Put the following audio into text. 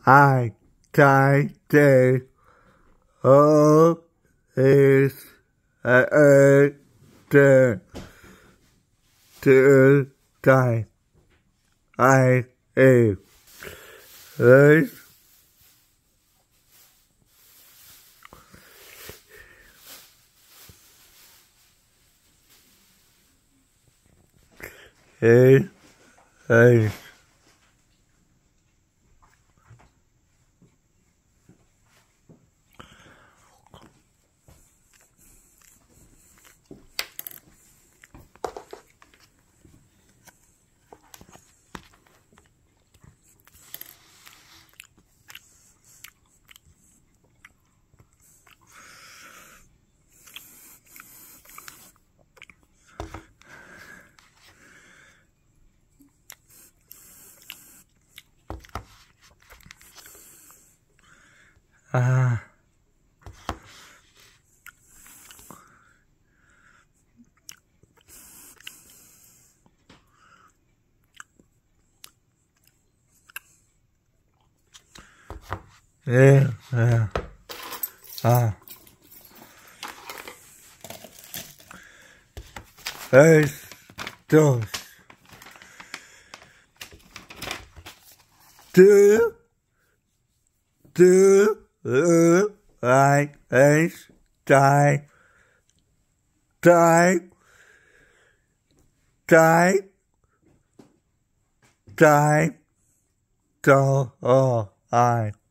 I die day. Oh, is a day to die. I am. Right? Hey, hey. Ah. Yeah, yeah. Ah. Eins, dos. Eins, die, die, die, die, do, oh, I.